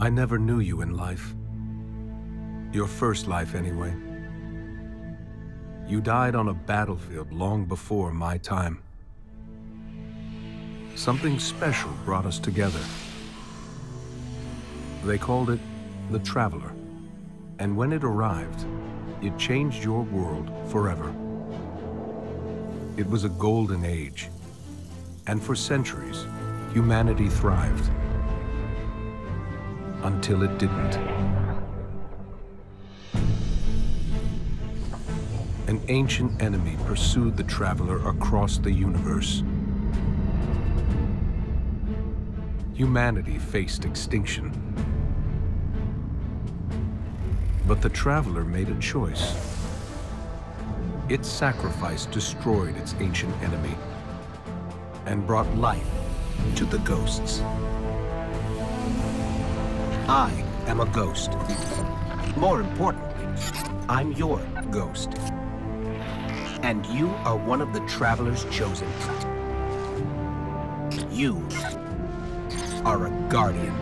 I never knew you in life. Your first life, anyway. You died on a battlefield long before my time. Something special brought us together. They called it the Traveler. And when it arrived, it changed your world forever. It was a golden age. And for centuries, humanity thrived. Until it didn't. An ancient enemy pursued the Traveler across the universe. Humanity faced extinction. But the Traveler made a choice. Its sacrifice destroyed its ancient enemy and brought life to the ghosts. I am a ghost. More importantly, I'm your ghost. And you are one of the Traveler's chosen. You are a guardian.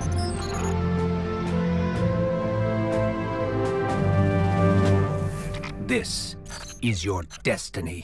This is your destiny.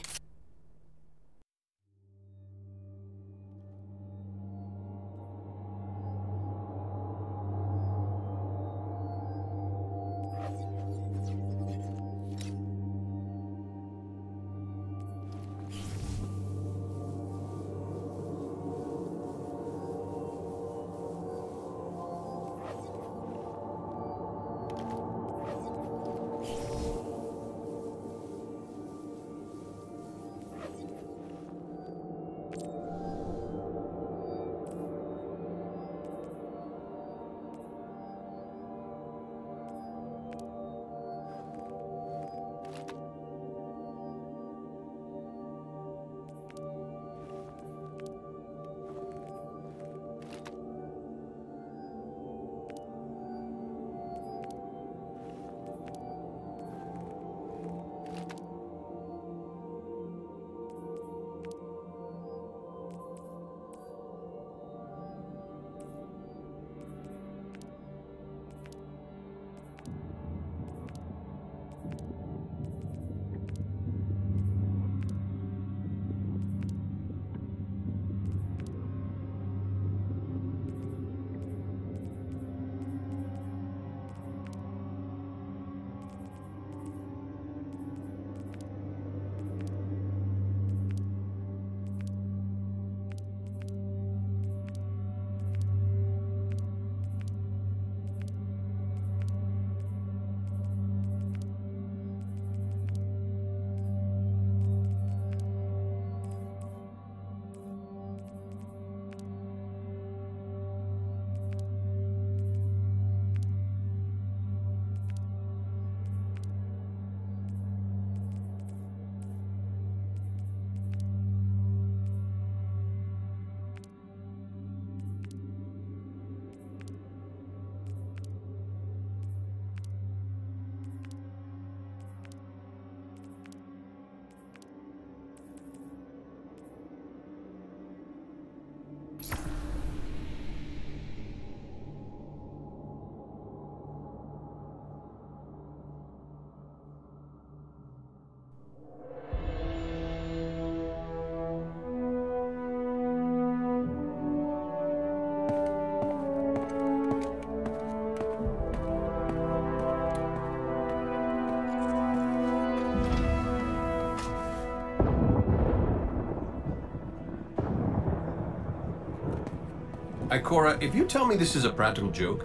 Ikora, if you tell me this is a practical joke,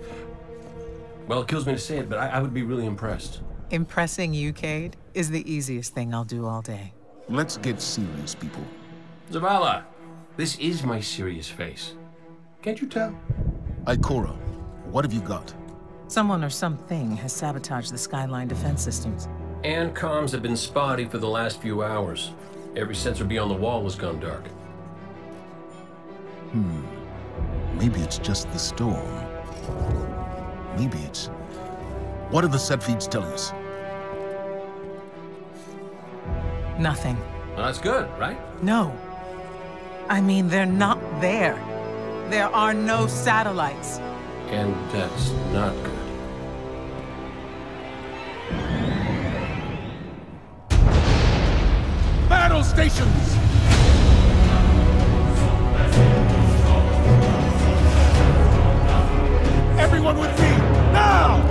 well, it kills me to say it, but I would be really impressed. Impressing you, Cade, is the easiest thing I'll do all day. Let's get serious, people. Zavala, this is my serious face. Can't you tell? Ikora, what have you got? Someone or something has sabotaged the Skyline defense systems. And comms have been spotty for the last few hours. Every sensor beyond the wall has gone dark. Maybe it's just the storm. Maybe it's... What are the set feeds telling us? Nothing. Well, that's good, right? No. I mean, they're not there. There are no satellites. And that's not good. Battle stations! Everyone with me, now!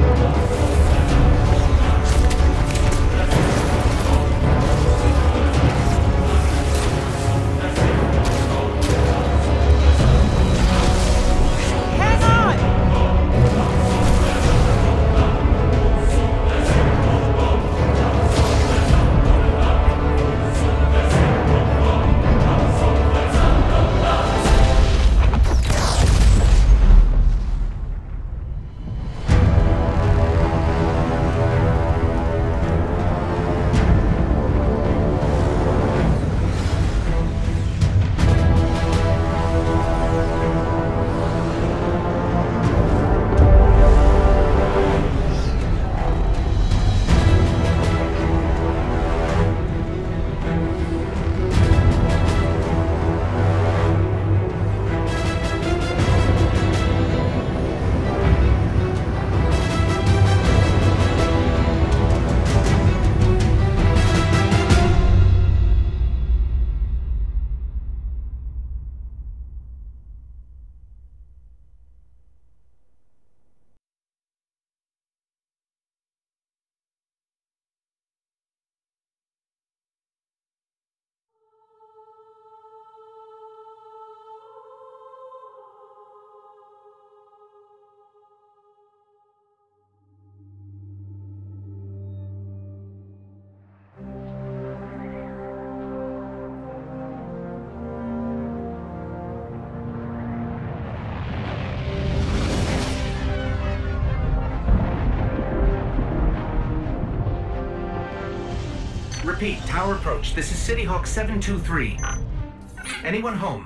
Repeat, tower approach. This is City Hawk 723. Anyone home?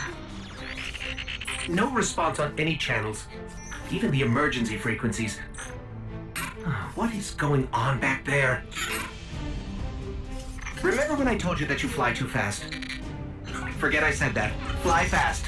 No response on any channels, even the emergency frequencies. What is going on back there? Remember when I told you that you fly too fast? Forget I said that. Fly fast.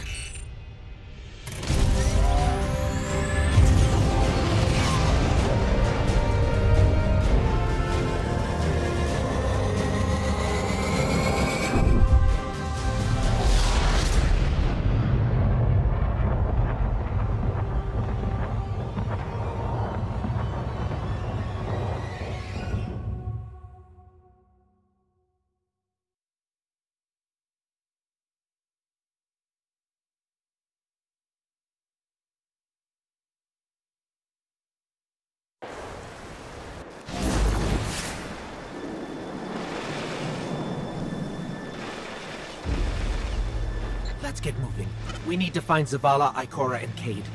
Let's get moving. We need to find Zavala, Ikora, and Cade.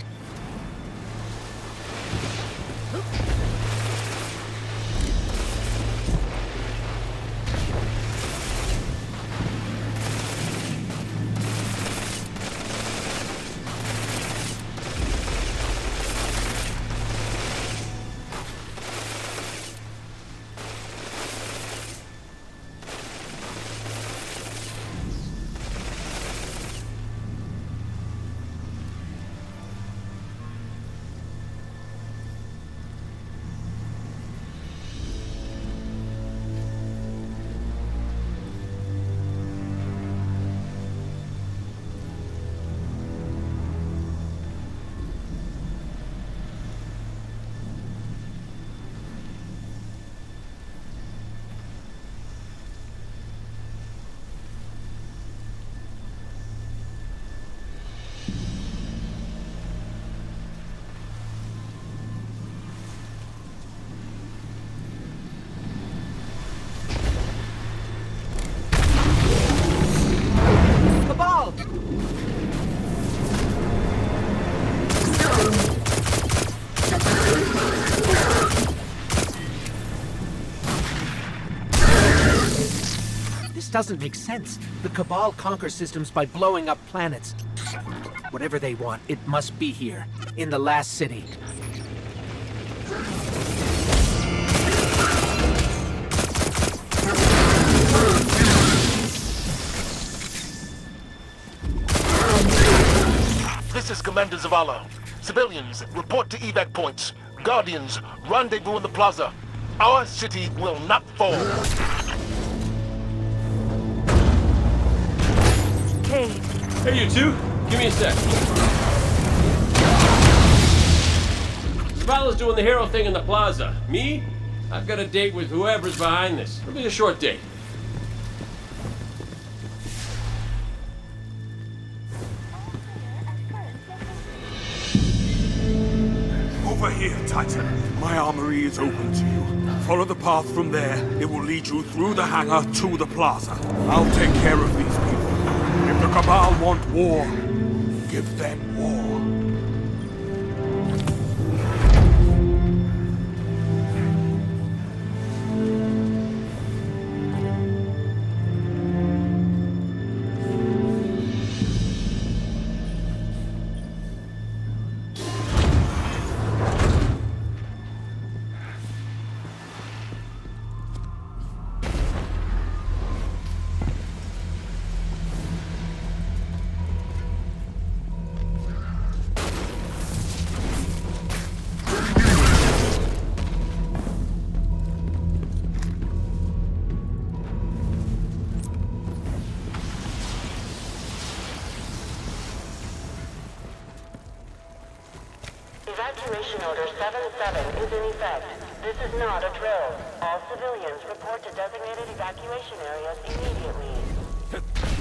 Cabal! This doesn't make sense. The Cabal conquer systems by blowing up planets. Whatever they want, it must be here, in the last city. This is Commander Zavala. Civilians, report to evac points. Guardians, rendezvous in the plaza. Our city will not fall. Hey, you two. Give me a sec. Cabal is doing the hero thing in the plaza. Me? I've got a date with whoever's behind this. It'll be a short date. Over here, Titan. My armory is open to you. Follow the path from there. It will lead you through the hangar to the plaza. I'll take care of these people. If the Cabal want war, give them war. Evacuation Order 77 is in effect. This is not a drill. All civilians report to designated evacuation areas immediately.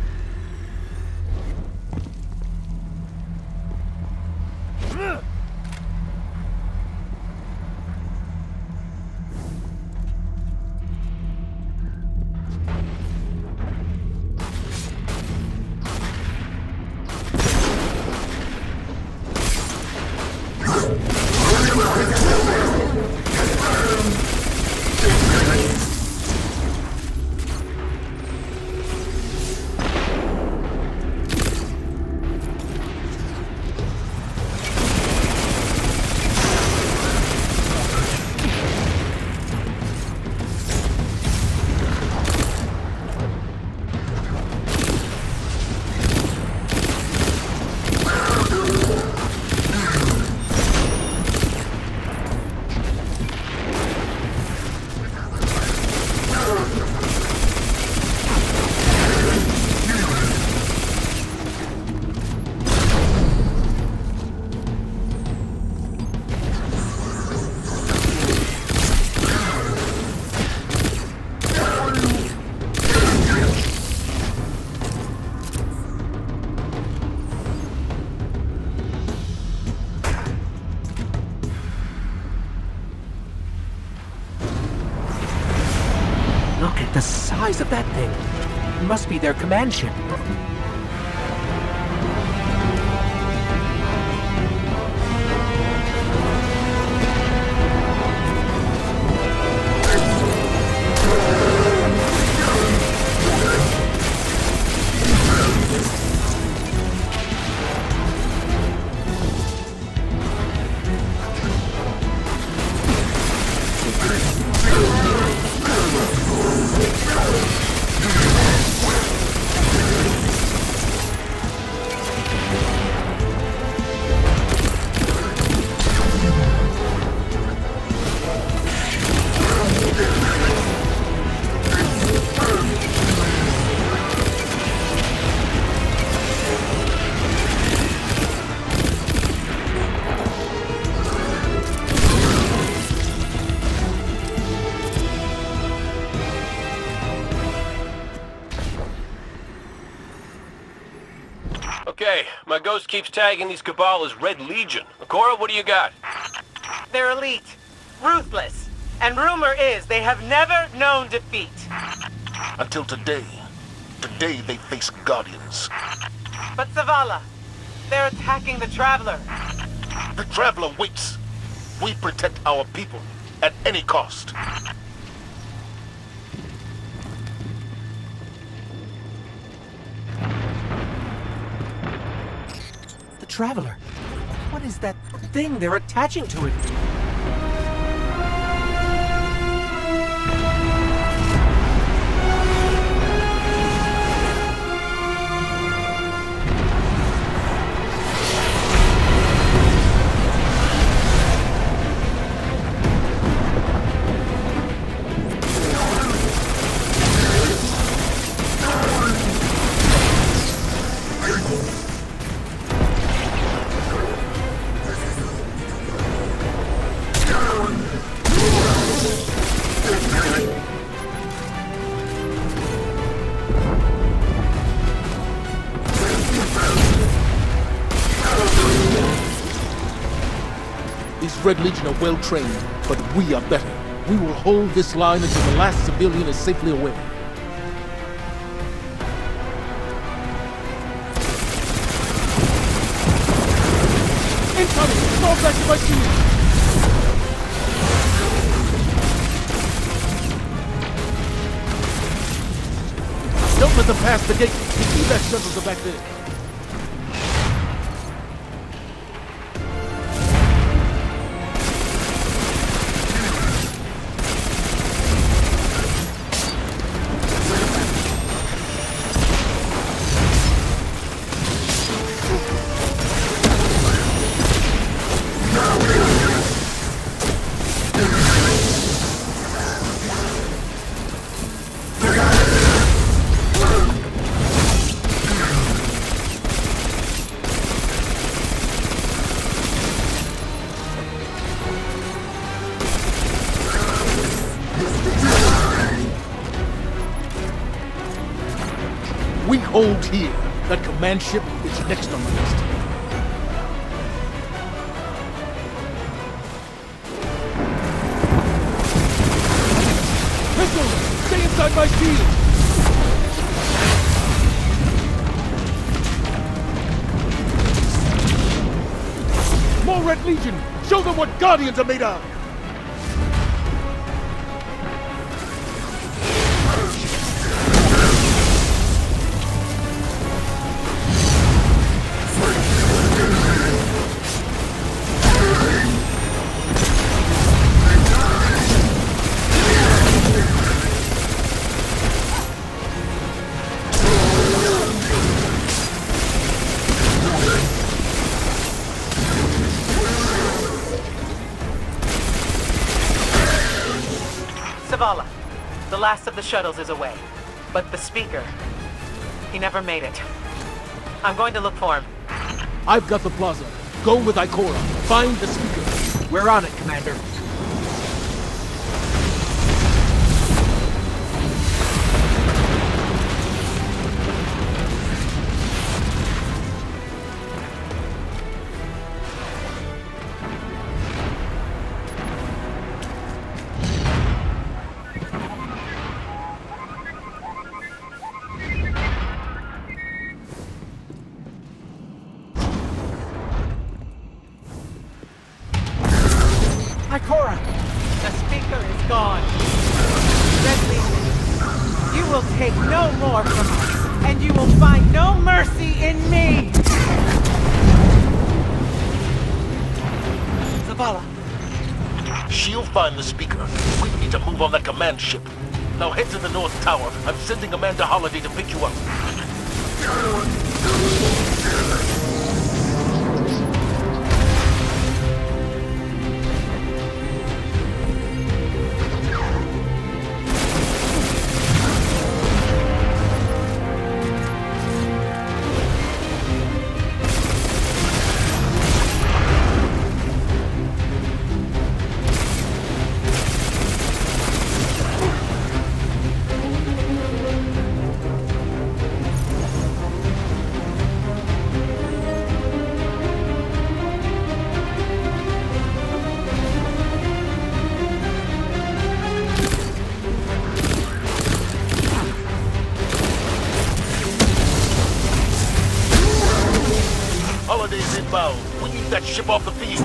Look at the size of that thing. It must be their command ship. Okay, my ghost keeps tagging these Cabal as Red Legion. Akora, what do you got? They're elite, ruthless, and rumor is they have never known defeat. Until today. Today they face Guardians. But Zavala, they're attacking the Traveler. The Traveler waits. We protect our people at any cost. The Traveler. What is that thing they're attaching to it? These Red Legion are well trained, but we are better. We will hold this line until the last civilian is safely away. Incoming! Fall back to my shield! Don't let them pass the gate. See that shuttles are back there. We hold here. That command ship is next on the list. Pistols! Stay inside my shield! More Red Legion! Show them what Guardians are made of! Zavala, the last of the shuttles is away. But the speaker, he never made it. I'm going to look for him. I've got the plaza. Go with Ikora. Find the speaker. We're on it, Commander. Ikora! The speaker is gone. Red Legion, you will take no more from us, and you will find no mercy in me! Zavala. She'll find the speaker. We need to move on that command ship. Now head to the North Tower. I'm sending Amanda Holiday to pick you up. Holiday's inbound. We need that ship off the field.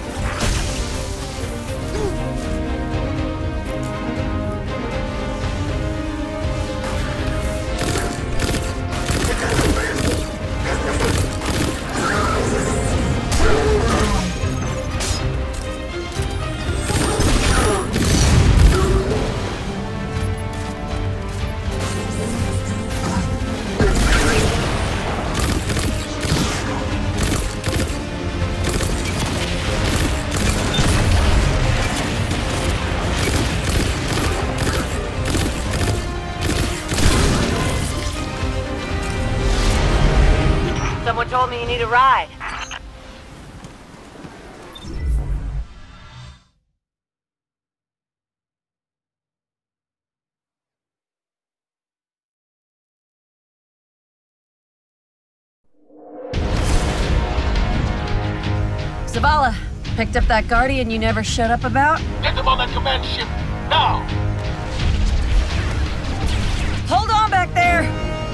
Someone told me you need a ride. Zavala, Picked up that Guardian you never showed up about? Get them on that command ship, now! Hold on back there!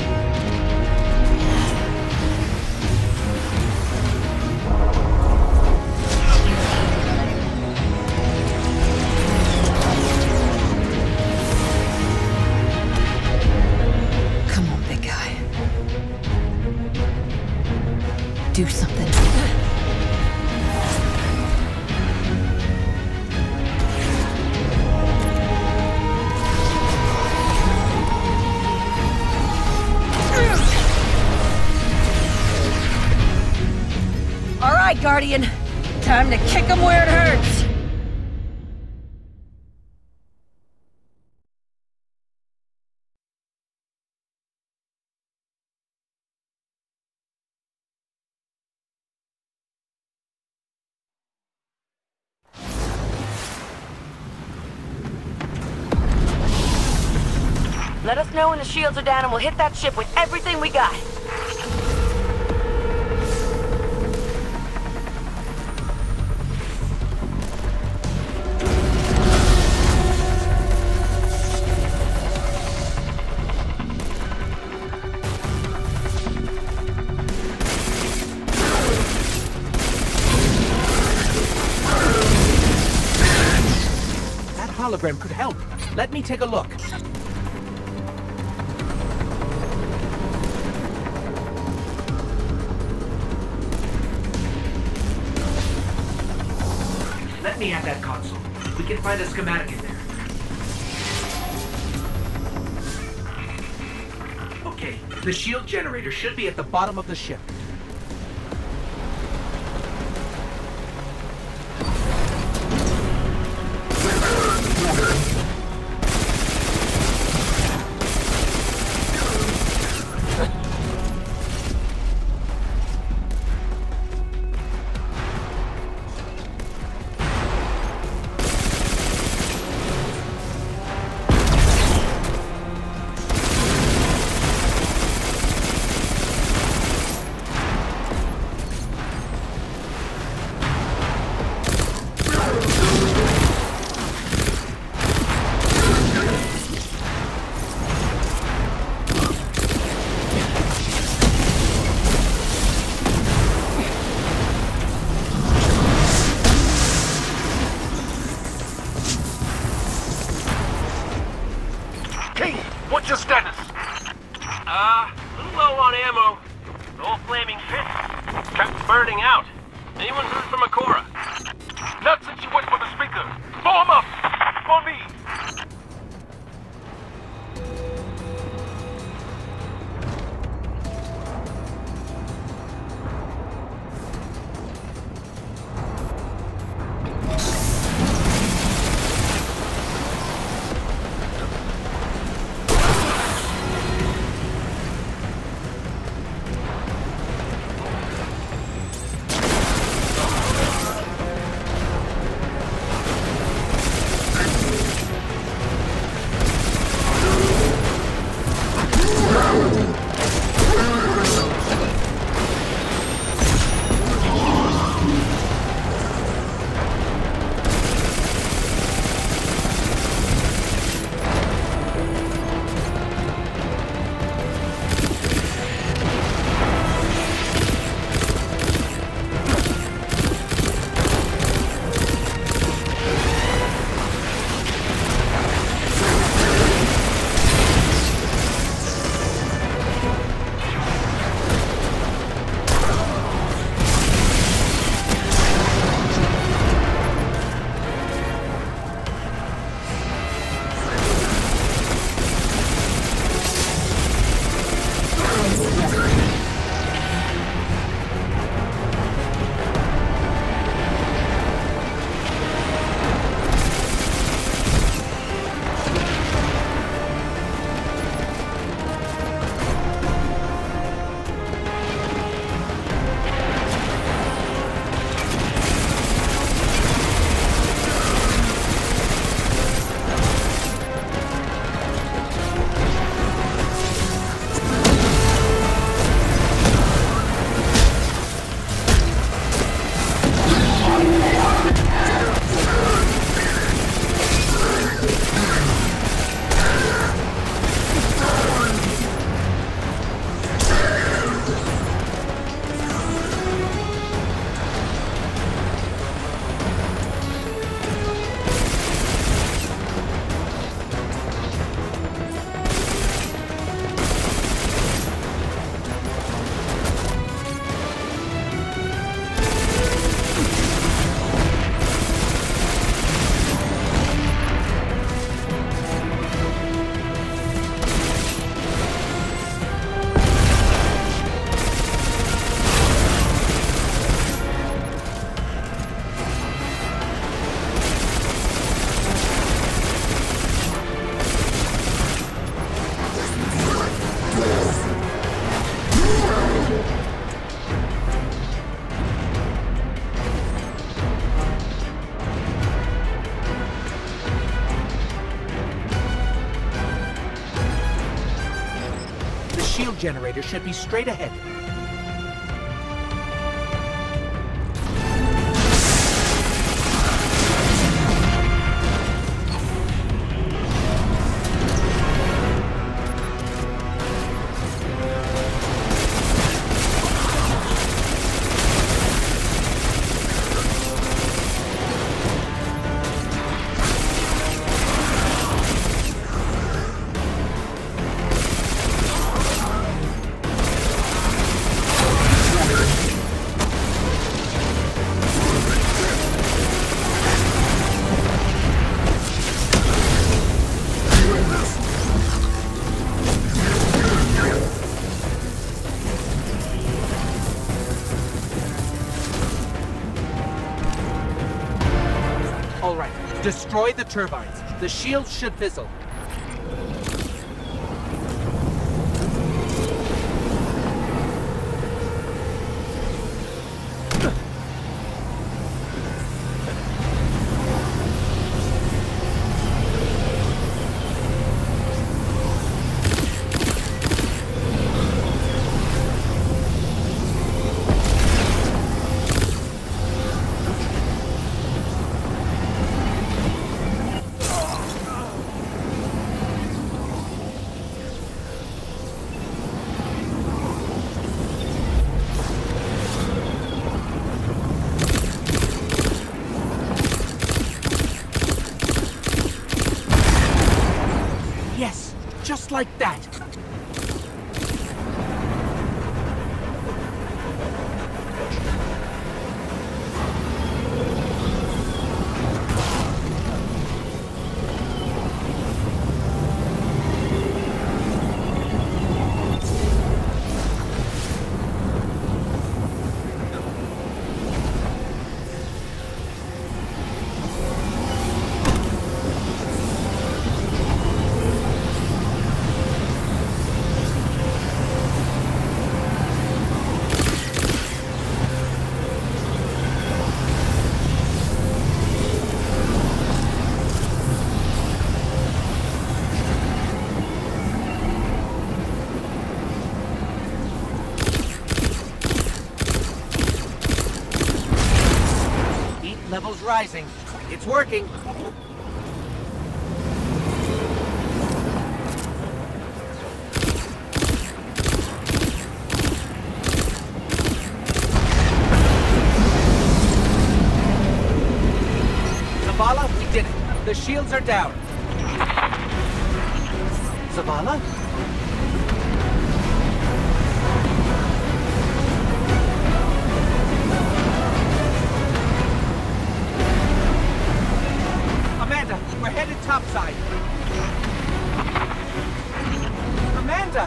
Come on, big guy. Do something. All right, Guardian. Time to kick him where it hurts. Let us know when the shields are down and we'll hit that ship with everything we got. That hologram could help. Let me take a look. Let me at that console. We can find a schematic in there. Okay, the shield generator should be at the bottom of the ship. What's your status? A little low on ammo. All flaming pits. Kept burning out. Anyone heard from Akora? Not since you went for the speaker. Form up! For me! generator should be straight ahead. Destroy the turbines. The shields should fizzle. Just like that. Levels rising. It's working. Zavala, we did it. The shields are down. Zavala? We're headed topside. Amanda!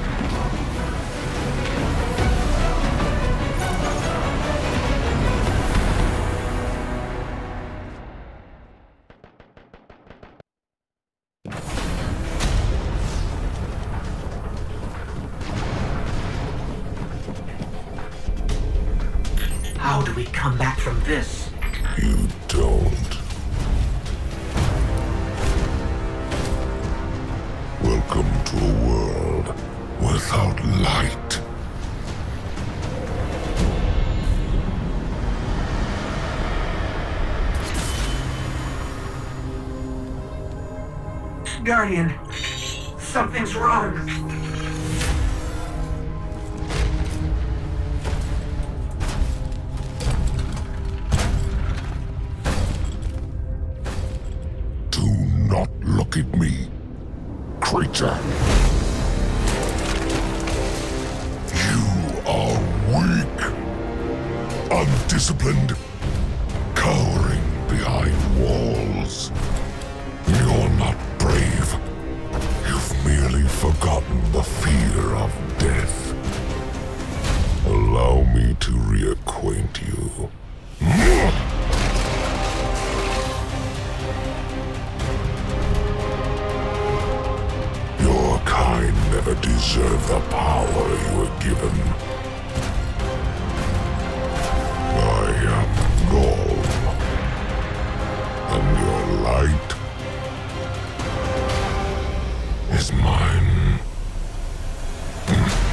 How do we come back from this? You don't. Welcome to a world without light. Guardian, something's wrong. Do not look at me, creature. You are weak, undisciplined, cowering behind walls. You're not brave. You've merely forgotten the fear of death. Allow me to reacquaint you. Your kind never deserved the power you were given. I am Ghaul, and your light is mine.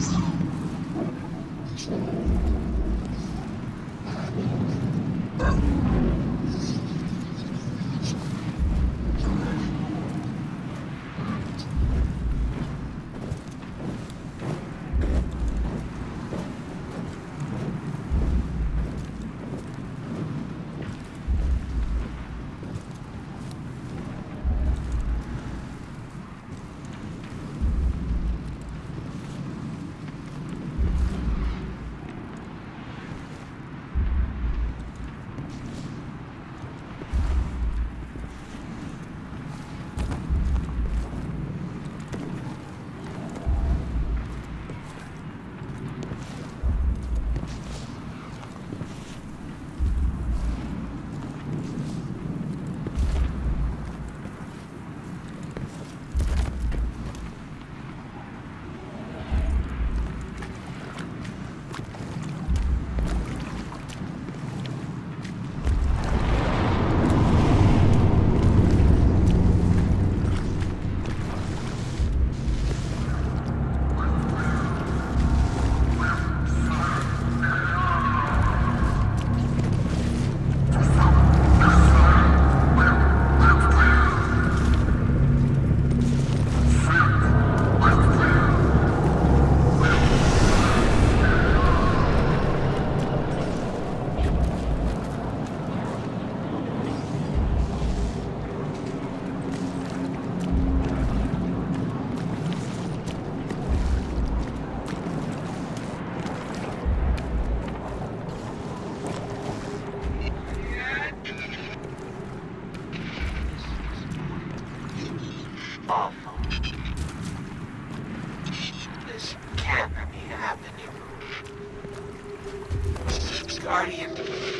Guardian.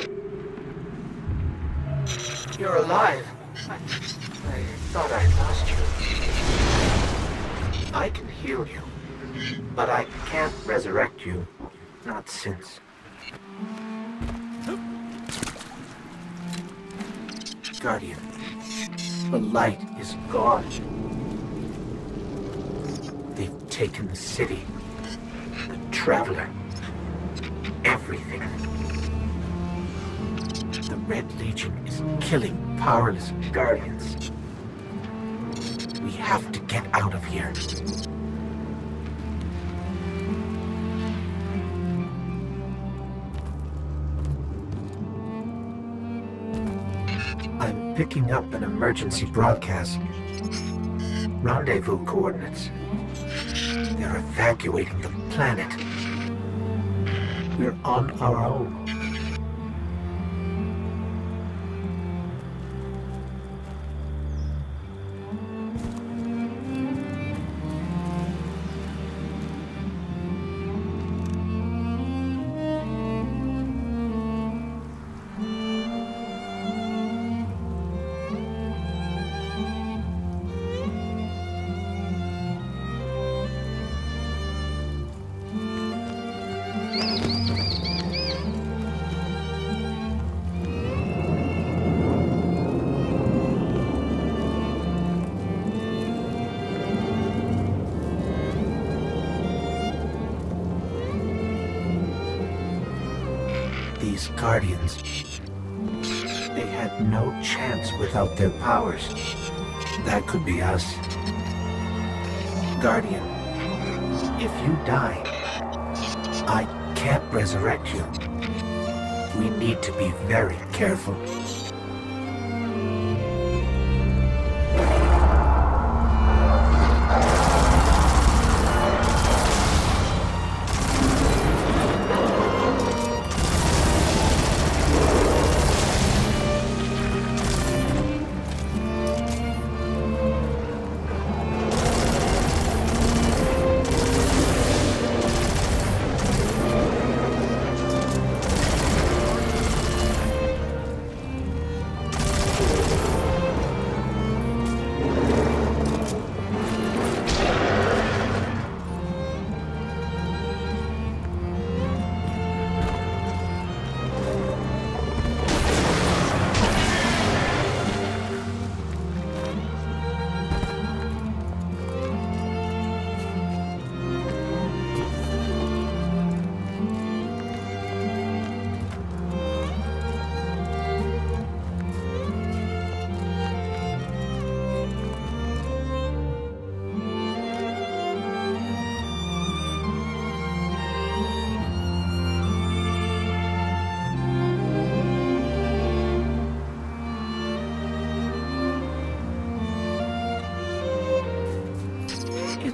You're alive. I thought I lost you. I can heal you, but I can't resurrect you. Not since. Guardian, the light is gone. They've taken the city, the Traveler, everything. The Red Legion is killing powerless Guardians. We have to get out of here. I'm picking up an emergency broadcast. Rendezvous coordinates. They're evacuating the planet. We're on our own. These Guardians, they had no chance without their powers. That could be us. Guardian, if you die, I can't resurrect you. We need to be very careful.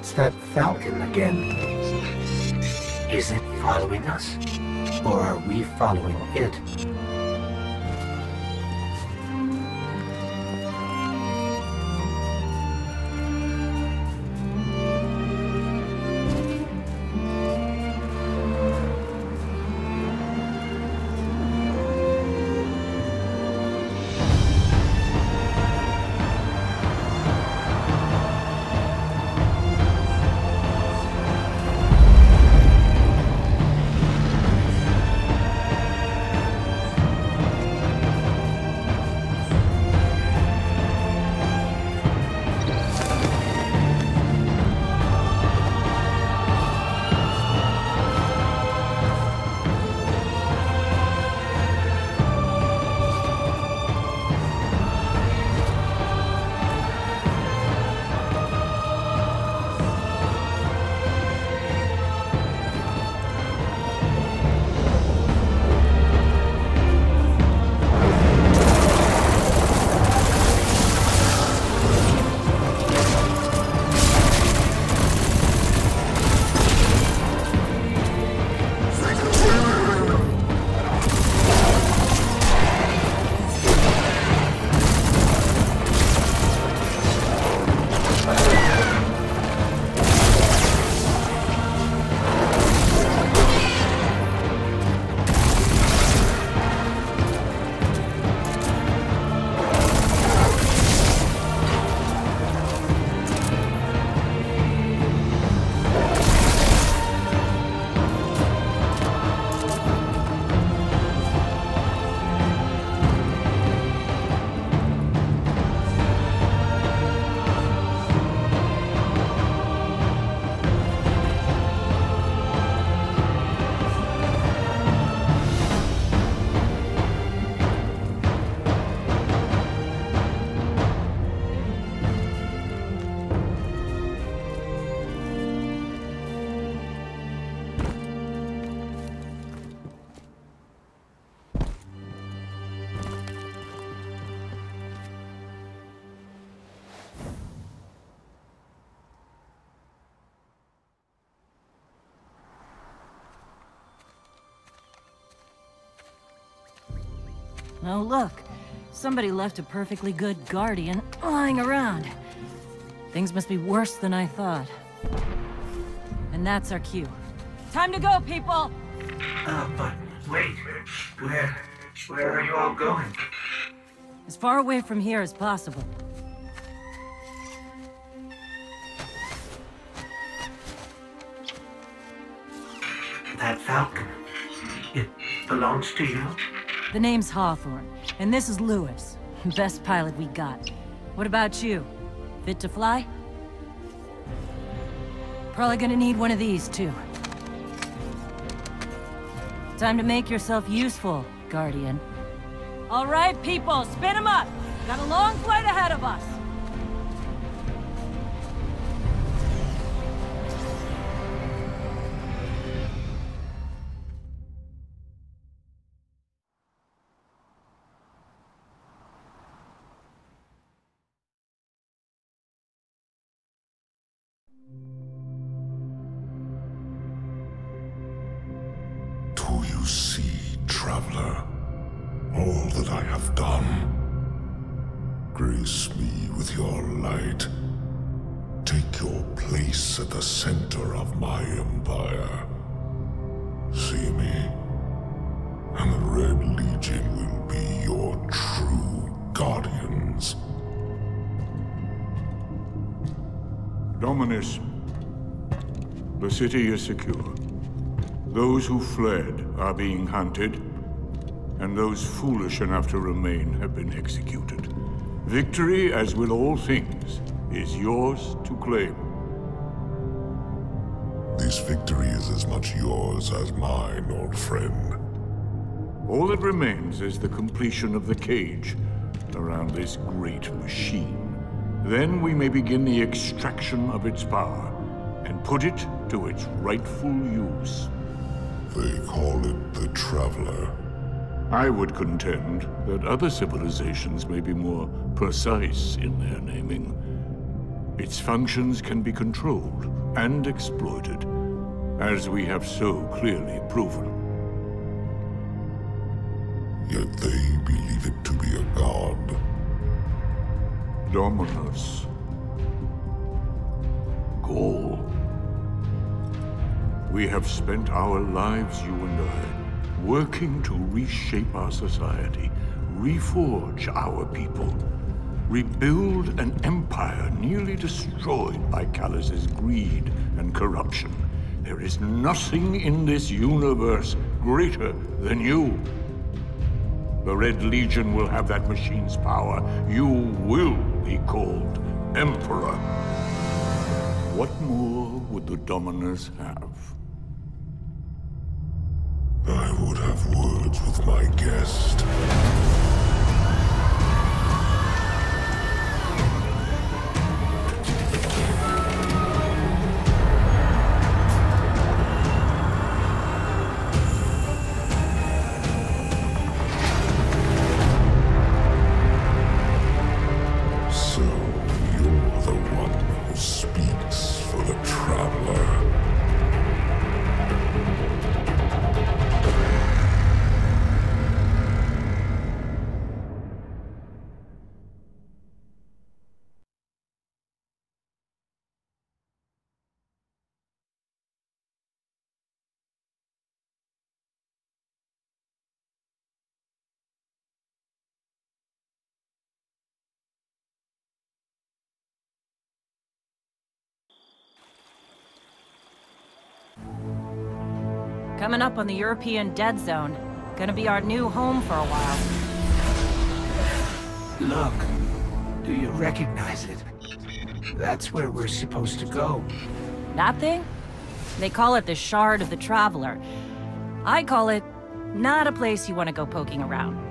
It's that falcon again. Is it following us? Or are we following it? Oh, look. Somebody left a perfectly good Guardian lying around. Things must be worse than I thought. And that's our cue. Time to go, people! But wait. Where are you all going? As far away from here as possible. That falcon, it belongs to you? The name's Hawthorne, and this is Lewis. Best pilot we got. What about you? Fit to fly? Probably gonna need one of these, too. Time to make yourself useful, Guardian. All right, people, spin 'em up! Got a long flight ahead of us! Do you see, traveler, all that I have done? Grace me with your light. Take your place at the center of my empire. See me, and the Red Legion will be your true guardians. Dominus, the city is secure. Those who fled are being hunted, and those foolish enough to remain have been executed. Victory, as with all things, is yours to claim. This victory is as much yours as mine, old friend. All that remains is the completion of the cage around this great machine. Then we may begin the extraction of its power and put it to its rightful use. They call it the Traveler. I would contend that other civilizations may be more precise in their naming. Its functions can be controlled and exploited, as we have so clearly proven. Yet they believe it to be a god. Dominus Ghaul. We have spent our lives, you and I, working to reshape our society, reforge our people, rebuild an empire nearly destroyed by Callus's greed and corruption. There is nothing in this universe greater than you. The Red Legion will have that machine's power. You will be called Emperor. What more would the Dominus have? I would have words with my guest. So, you're the one who speaks for the Traveler. Coming up on the European Dead Zone. Gonna be our new home for a while. Look, do you recognize it? That's where we're supposed to go. That thing? They call it the Shard of the Traveler. I call it not a place you want to go poking around.